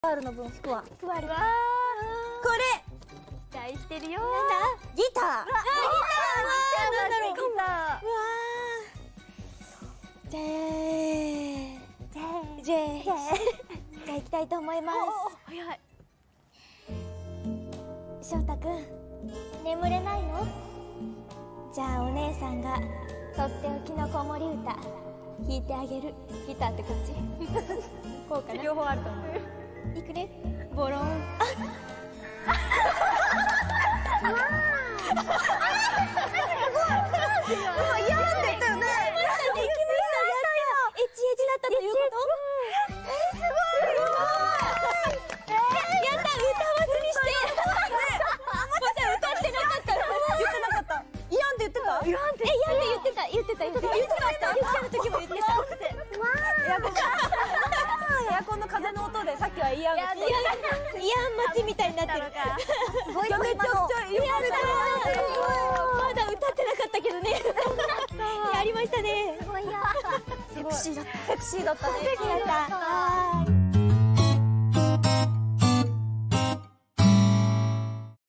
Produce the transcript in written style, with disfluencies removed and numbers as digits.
R の分服は。 ふわる。 これ期待してるよ。 なんだ？ギター。あ、ギター。なんだろう。 ギター。 うわー。じゃあ行きたいと思います。 早い。 翔太くん、眠れないの？じゃあお姉さんがとっておきの子守歌弾いてあげる。ギターってこっち？こうかな。 両方あると思う。 いくね。ボロン。エアコンの風の音でさっきはイヤン待ちみたいになってる。すごい。めちゃくちゃまだ歌ってなかったけどね。やりましたね。すごい。セクシーだったね。セクシーだった。